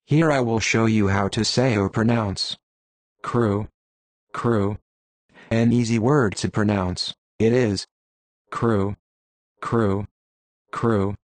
Here I will show you how to say or pronounce crew, crew. An easy word to pronounce. It is crew, crew, crew.